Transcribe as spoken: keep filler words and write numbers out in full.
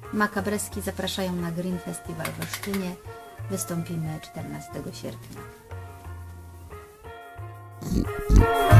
Makabreski zapraszają na Green Festival w Olsztynie. Wystąpimy czternastego sierpnia.